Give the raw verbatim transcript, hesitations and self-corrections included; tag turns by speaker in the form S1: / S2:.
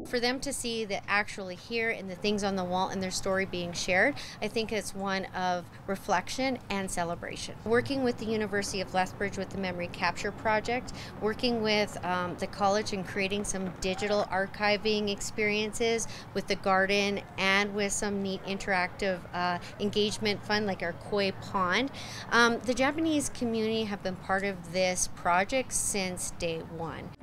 S1: for them to see that actually here and the things on the wall and their story being shared, I think it's one of reflection and celebration. Working with the University of Lethbridge with the Memory Capture Project, working with um, the college and creating some digital archiving experiences with the garden and with some neat interactive uh, engagement fun like our koi pond. Um, the Japanese community have been part of this project since day one.